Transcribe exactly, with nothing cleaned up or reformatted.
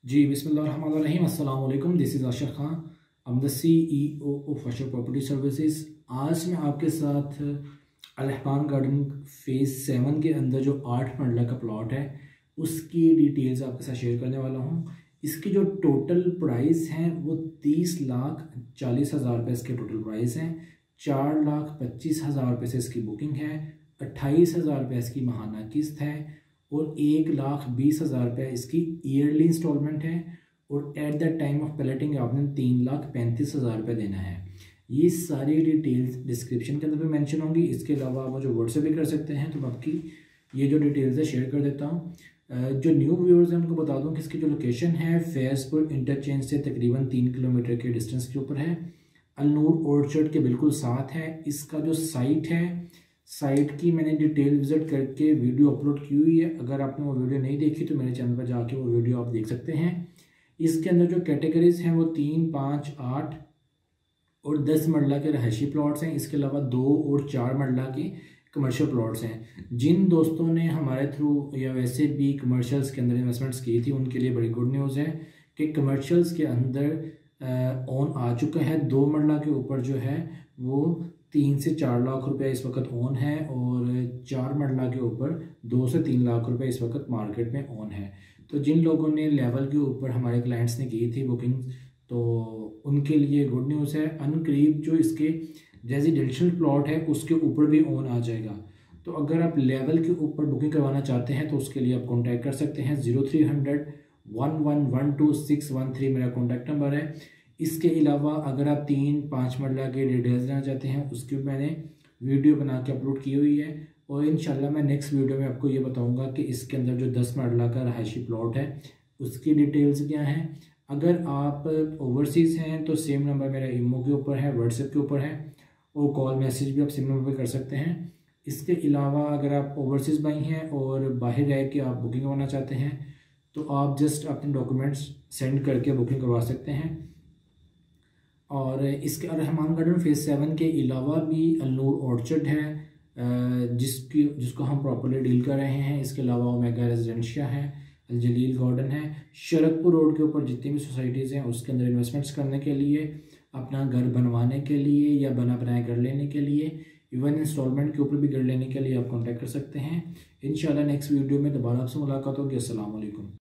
जी बिस्मिल्लाहिर्रहमानिर्रहीम अस्सलाम वालेकुम। This is Ashir Khan, I am the C E O of Ashir property services. आज मैं आपके साथ अलहबान गार्डन फेज़ सेवन के अंदर जो आठ मरला का प्लॉट है उसकी डिटेल्स आपके साथ शेयर करने वाला हूँ। इसकी जो टोटल प्राइस हैं वो तीस लाख चालीस हज़ार रुपये इसके टोटल प्राइस हैं। चार लाख पच्चीस हज़ार रुपये से इसकी बुकिंग है। अट्ठाईस हज़ार रुपये इसकी माहाना किस्त है और एक लाख बीस हज़ार रुपये इसकी ईयरली इंस्टॉलमेंट है। और at the time of plating आपने तीन लाख पैंतीस हज़ार रुपये देना है। ये सारी डिटेल्स डिस्क्रिप्शन के अंदर भी मेंशन होंगी। इसके अलावा आप मुझे व्हाट्सएप भी कर सकते हैं, तो मैं आपकी ये जो डिटेल्स है शेयर कर देता हूँ। जो न्यू व्यूअर्स हैं उनको बता दूँ कि इसकी जो लोकेशन है फैज़पुर इंटरचेंज से तकरीबन तीन किलोमीटर के डिस्टेंस के ऊपर है। अलनूर ऑर्चर्ड के बिल्कुल साथ है। इसका जो साइट है, साइट की मैंने डिटेल विजिट करके वीडियो अपलोड की हुई है। अगर आपने वो वीडियो नहीं देखी तो मेरे चैनल पर जाके वो वीडियो आप देख सकते हैं। इसके अंदर जो कैटेगरीज हैं वो तीन, पाँच, आठ और दस मरला के रहायशी प्लॉट्स हैं। इसके अलावा दो और चार मरला के कमर्शियल प्लॉट्स हैं। जिन दोस्तों ने हमारे थ्रू या वैसे भी कमर्शियल्स के अंदर इन्वेस्टमेंट्स की थी उनके लिए बड़ी गुड न्यूज़ है कि कमर्शियल्स के अंदर ऑन आ चुका है। दो मरला के ऊपर जो है वो तीन से चार लाख रुपए इस वक्त ऑन है और चार मरला के ऊपर दो से तीन लाख रुपए इस वक्त मार्केट में ऑन है। तो जिन लोगों ने लेवल के ऊपर हमारे क्लाइंट्स ने की थी बुकिंग, तो उनके लिए गुड न्यूज़ है। अनकरीब जो इसके रेजिडेंशियल प्लॉट है उसके ऊपर भी ऑन आ जाएगा। तो अगर आप लेवल के ऊपर बुकिंग करवाना चाहते हैं तो उसके लिए आप कॉन्टैक्ट कर सकते हैं। Zero three hundred one one one two six one three मेरा कॉन्टैक्ट नंबर है। इसके अलावा अगर आप तीन पाँच मरला के डिटेल्स लेना चाहते हैं उसकी मैंने वीडियो बना के अपलोड की हुई है और इंशाल्लाह मैं नेक्स्ट वीडियो में आपको ये बताऊंगा कि इसके अंदर जो दस मरला का रहायशी प्लॉट है उसकी डिटेल्स क्या हैं। अगर आप ओवरसीज़ हैं तो सेम नंबर मेरा ईमो के ऊपर है, व्हाट्सएप के ऊपर है और कॉल मैसेज भी आप सेम नंबर पर कर सकते हैं। इसके अलावा अगर आप ओवरसीज़ भाई हैं और बाहर रह के आप बुकिंग करवाना चाहते हैं तो आप जस्ट अपने डॉक्यूमेंट्स सेंड करके बुकिंग करवा सकते हैं। और इसके अलहबान गार्डन फेज़ सेवन के अलावा भी अलनूर ऑर्चर्ड है जिसकी जिसको हम प्रॉपर्ली डील कर रहे हैं। इसके अलावा ओमेगा रेजिडेंशिया है, जलील गार्डन है। शरकपुर रोड के ऊपर जितनी भी सोसाइटीज़ हैं उसके अंदर इन्वेस्टमेंट्स करने के लिए, अपना घर बनवाने के लिए या बना बनाए घर लेने के लिए, इवन इंस्टॉलमेंट के ऊपर भी घर लेने के लिए आप कॉन्टैक्ट कर सकते हैं। इंशाल्लाह नेक्स्ट वीडियो में दोबारा आपसे मुलाकात होगी। अस्सलाम वालेकुम।